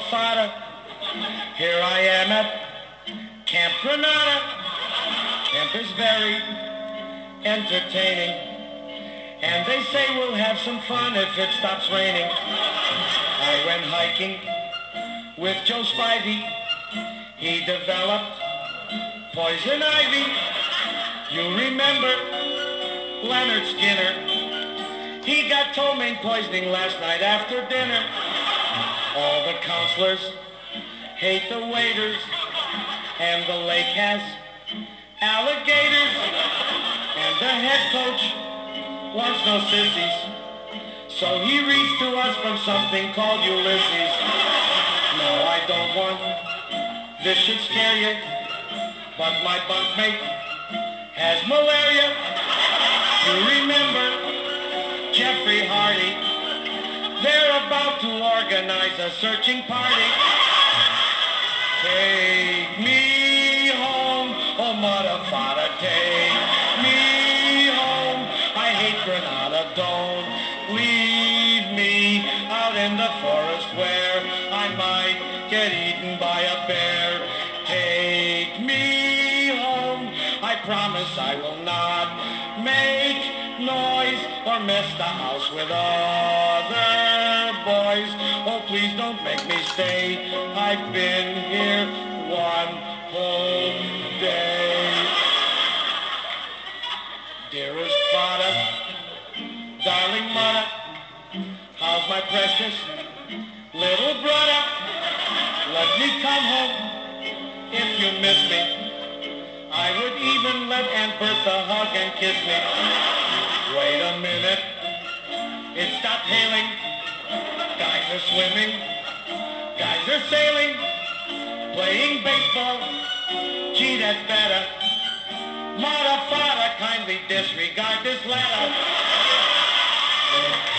Faddah. Here I am at Camp Granada. Camp is very entertaining, and they say we'll have some fun if it stops raining. I went hiking with Joe Spivey. He developed poison ivy. You remember Leonard Skinner? He got ptomaine poisoning last night after dinner. All the counselors hate the waiters, and the lake has alligators, and the head coach wants no sissies, so he reads to us from something called Ulysses. No, I don't want this should scare you, but my bunkmate has malaria. You remember Jeffrey Hardy? They're about to organize a searching party. Take me home, oh Muddah, Faddah, take me home. I hate Granada, don't leave me out in the forest where I might get eaten by a bear. Take me home, I promise I will not make noise or mess the house with other boys. Oh, please don't make me stay. I've been here one whole day. Dearest Faddah, darling Muddah, how's my precious little brother? Let me come home if you miss me. I would even let Aunt Bertha hug and kiss me. Wait a minute, it stopped hailing. Guys are swimming, guys are sailing, playing baseball. Gee, that's better. Muddah, Faddah, kindly disregard this letter.